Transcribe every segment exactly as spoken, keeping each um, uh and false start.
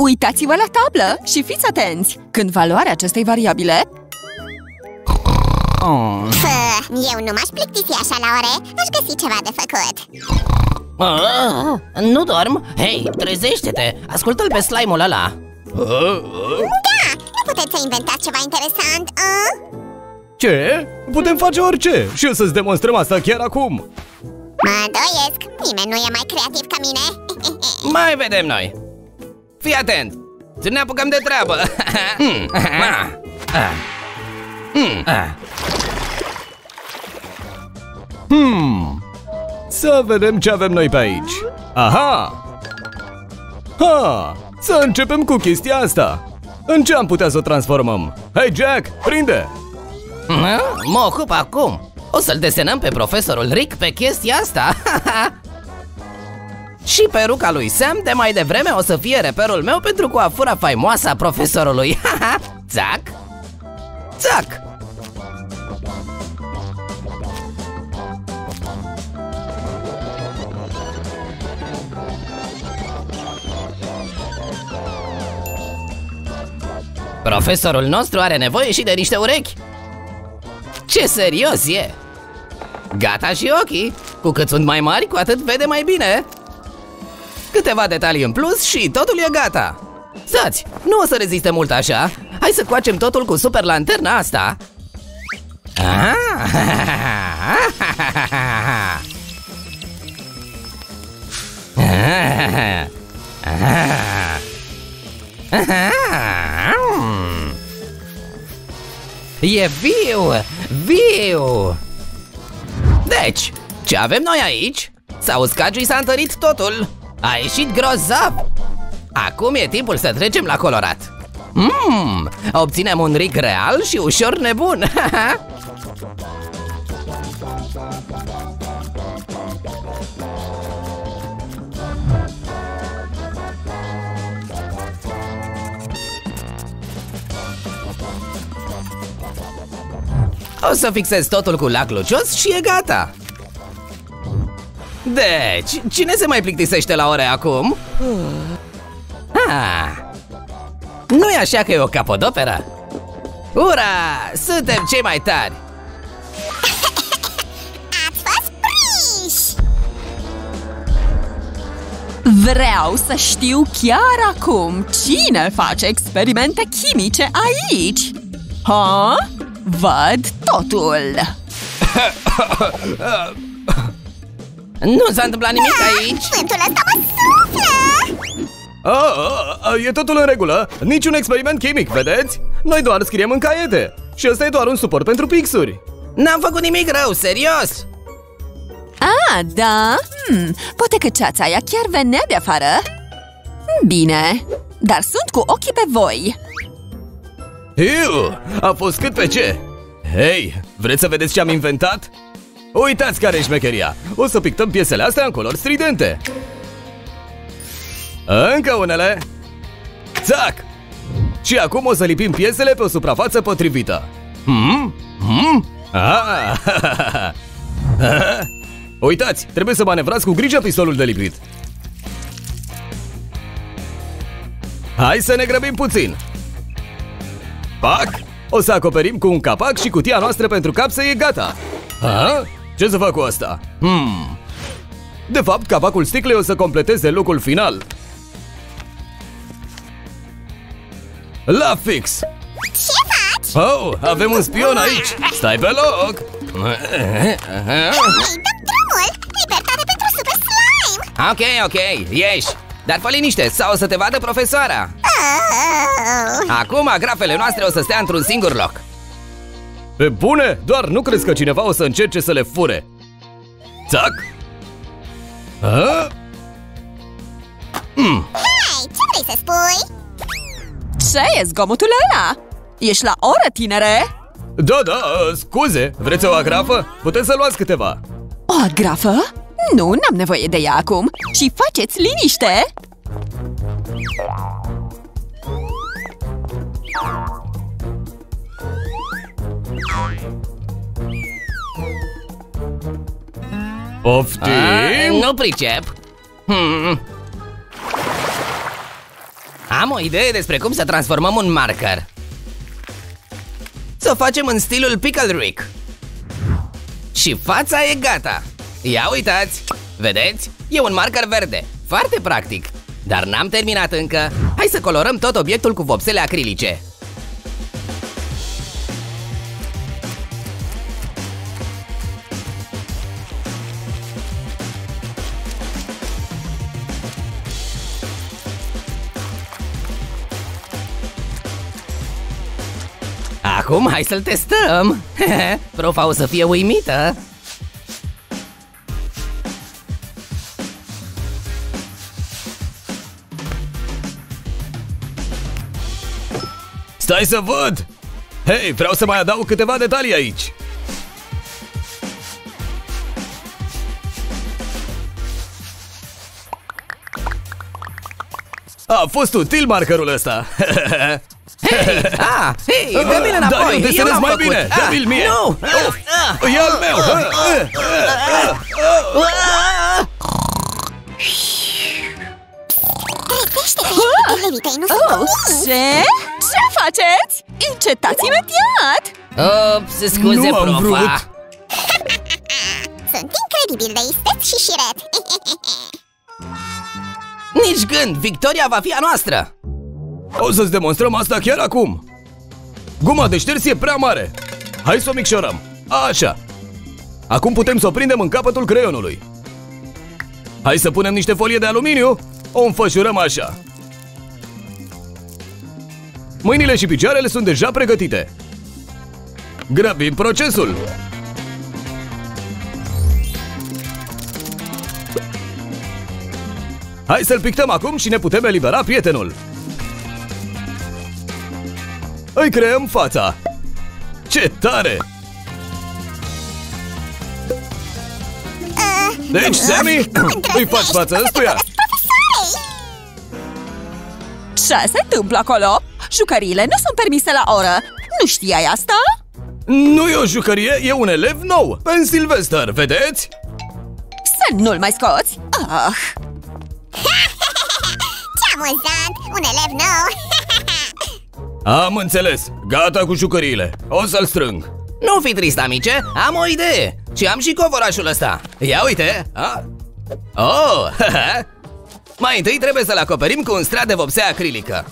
Uitați-vă la tablă și fiți atenți! Când valoarea acestei variabile... Oh. Pă, eu nu m-aș plictisi așa la ore. Aș găsi ceva de făcut. Oh, nu dorm? Hei, trezește-te! Ascultă-l pe slime-ul ăla! Da, nu puteți să inventați ceva interesant, a? Ce? Putem face orice și o să-ți demonstrăm asta chiar acum. Mă îndoiesc, nimeni nu e mai creativ ca mine. Mai vedem noi. Fii atent, să ne apucăm de treabă. hmm. ah. Ah. Hmm. Ah. Hmm. Să vedem ce avem noi pe aici. Aha! Ha! Să începem cu chestia asta. În ce am putea să o transformăm? Hei, Jack, prinde! Mă ocup acum. O să-l desenăm pe profesorul Rick pe chestia asta. Și peruca lui Sam de mai devreme o să fie reperul meu pentru coafura faimoasă a profesorului. Țac! Țac! Profesorul nostru are nevoie și de niște urechi. Ce serios e! Gata și ochii. Cu cât sunt mai mari, cu atât vede mai bine. Câteva detalii în plus și totul e gata. Stați, nu o să reziste mult așa. Hai să coacem totul cu super lanterna asta. E viu! Viu! Deci, ce avem noi aici? S-a uscat și s-a întărit totul. A ieșit grozav. Acum e timpul să trecem la colorat. Mmm, obținem un Rick real și ușor nebun. O să fixez totul cu lac lucios și e gata. Deci, cine se mai plictisește la ore acum? Ah, nu-i așa că e o capodoperă? Ura! Suntem cei mai tari! Ați fost prinși! Vreau să știu chiar acum cine face experimente chimice aici. Ha? Văd totul. Nu s-a întâmplat nimic aici. Vântul ăsta mă suflă! A, a, a, e totul în regulă. Niciun experiment chimic, vedeți? Noi doar scriem în caiete. Și ăsta e doar un suport pentru pixuri. N-am făcut nimic rău, serios. Ah, da? Hmm, poate că ceața aia chiar venea de afară. Bine, dar sunt cu ochii pe voi. Iu, a fost cât pe ce. Hei, vreți să vedeți ce am inventat? Uitați care e șmecheria. O să pictăm piesele astea în culori stridente. Încă unele. Țac! Și acum o să lipim piesele pe o suprafață potrivită. Hmm? Hmm? Ah! Uitați, trebuie să manevrați cu grijă pistolul de lipit. Hai să ne grăbim puțin. Pac! O să acoperim cu un capac și cutia noastră pentru capsă e gata. Ha? Ce să fac cu asta? Hmm. De fapt, capacul sticlei o să completeze look-ul final. La fix! Ce faci? Oh, avem un spion aici! Stai pe loc! Hei, dă drumul! Libertate pentru super slime! Ok, ok, ieși. Dar fă liniște sau o să te vadă profesoara. Oh. Acum agrafele noastre o să stea într-un singur loc. Pe bune? Doar nu crezi că cineva o să încerce să le fure? Țac! Ha? Mm. Hei, ce vrei să spui? Ce e zgomotul ăla? Ești la oră, tinere? Da, da, scuze, vreți o agrafă? Puteți să luați câteva. O agrafă? Nu, n-am nevoie de ea acum. Și faceți liniște! Poftim? A, nu pricep. Hmm. Am o idee despre cum să transformăm un marker. Să o facem în stilul Pickle Rick. Și fața e gata. Ia uitați! Vedeți? E un marker verde. Foarte practic. Dar n-am terminat încă. Hai să colorăm tot obiectul cu vopsele acrilice. Acum hai să-l testăm. Profa o să fie uimită. Stai să văd! Hei, vreau să mai adaug câteva detalii aici. A fost util markerul ăsta. Hei, ah, hei, dă-mi-l înapoi. Dar eu desenez mai bine, dă-mi-l mie. Nu! E al meu. Trezește-te! Elevii tăi nu sunt Oh, comiți! ce? Ce faceți? Încetați imediat! Ups, scuze, Nu am profa. vrut. Sunt incredibil de isteț și șiret! Nici gând, victoria va fi a noastră. O să-ți demonstrăm asta chiar acum. Guma de șters e prea mare. Hai să o micșorăm. Așa. Acum putem să o prindem în capătul creionului. Hai să punem niște folie de aluminiu. O înfășurăm așa. Mâinile și picioarele sunt deja pregătite. Grăbim procesul. Hai să-l pictăm acum și ne putem elibera prietenul. Îi creăm fața. Ce tare! Deci, Sammy, îi faci față ăstuia? Ce se întâmplă acolo? Jucăriile nu sunt permise la oră. Nu știai asta? Nu e o jucărie, e un elev nou. Ben Sylvester, vedeți? Să nu-l mai scoți. Ah. Ce amuzant! Un elev nou! Am înțeles. Gata cu jucăriile. O să-l strâng. Nu fi trist, amice, am o idee. Și am și covorașul ăsta. Ia uite. A? Oh, mai întâi trebuie să-l acoperim cu un strat de vopsea acrilică.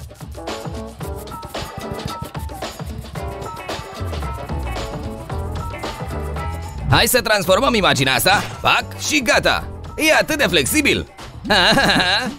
Hai să transformăm imaginea asta. Pac și gata. E atât de flexibil. Hai!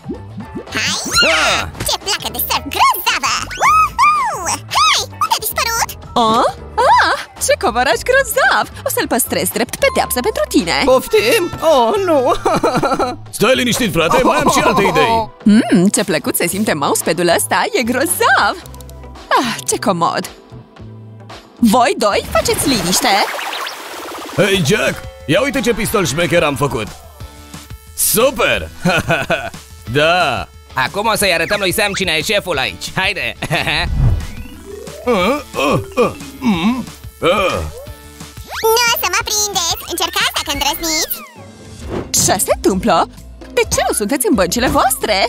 Ce placă de surf grozavă! Woohoo! Hei! Unde a dispărut? Oh? Ah, ce covoraș grozav! O să-l păstrez drept pedeapsă pentru tine. Poftim? Oh, nu! Stai liniștit, frate, mai am și alte idei. Mmm, ce plăcut se simte mousepadul ăsta, e grozav! Ah, ce comod! Voi doi faceți liniște! Hei, Jack, ia uite ce pistol șmecher am făcut. Super! Da! Acum o să-i arătăm lui Sam cine e șeful aici. Haide! uh, uh, uh, mm, uh. Nu o să mă prindeți! Încercați dacă îndrăzniți! Ce se întâmplă? De ce nu sunteți în băncile voastre?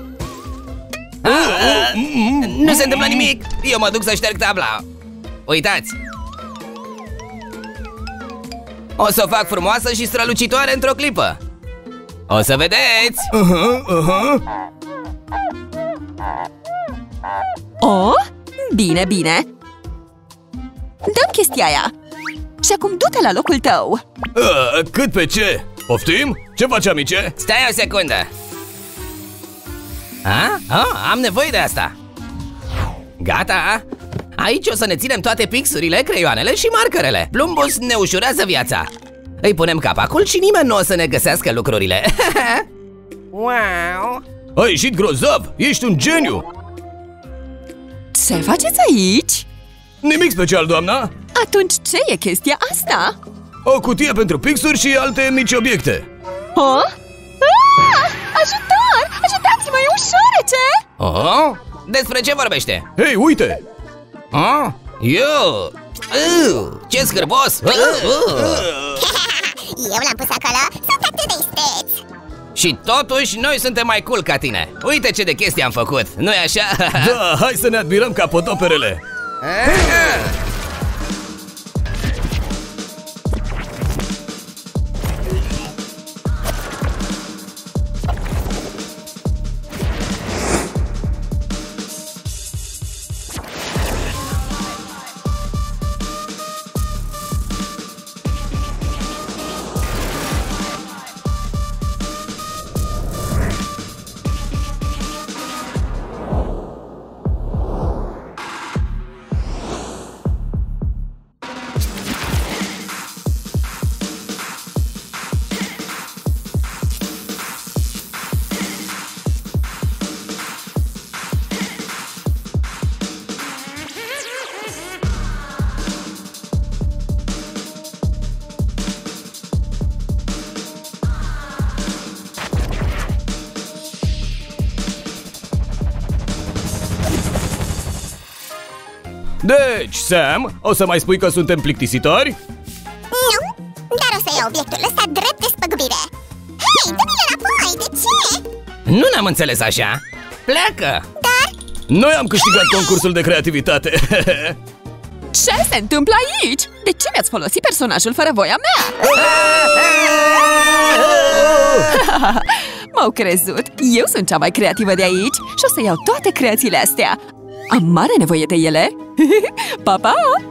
Ah, nu se întâmplă nimic! Eu mă duc să șterg tabla. Uitați! O să o fac frumoasă și strălucitoare într-o clipă. O să vedeți! Uh-huh, uh-huh. Oh? Bine, bine! Dă-mi chestia aia! Și acum du-te la locul tău! Uh, cât pe ce? Poftim? Ce faci, amice? Stai o secundă! A? Oh, am nevoie de asta! Gata! Aici o să ne ținem toate pixurile, creioanele și markerele. Plumbus ne ușurează viața. Îi punem capacul și nimeni nu o să ne găsească lucrurile. Wow! Ai ieșit grozav! Ești un geniu! Ce faceți aici? Nimic special, doamna! Atunci ce e chestia asta? O cutie pentru pixuri și alte mici obiecte. Oh? Ah! Ajutor! Ajutați-mă, e ușoarece! Oh? Despre ce vorbește? Hei, uite! Oh? Eu! Uh, ce scârbos! Uh, uh. Eu l-am pus acolo! Sunt atât de isteți! Și totuși, noi suntem mai cool ca tine. Uite ce de chestii am făcut, nu-i așa? Da, hai să ne admirăm capodoperele. Deci, Sam, o să mai spui că suntem plictisitori? Nu, dar o să iau obiectul ăsta drept de spăgubire. Hei, dă-mi-l înapoi, de ce? Nu ne-am înțeles așa. Pleacă! Dar... Noi am câștigat concursul de creativitate. Ce se întâmplă aici? De ce mi-ați folosit personajul fără voia mea? M-au crezut. Eu sunt cea mai creativă de aici și o să iau toate creațiile astea. Am mare nevoie de ele. Pa, pa!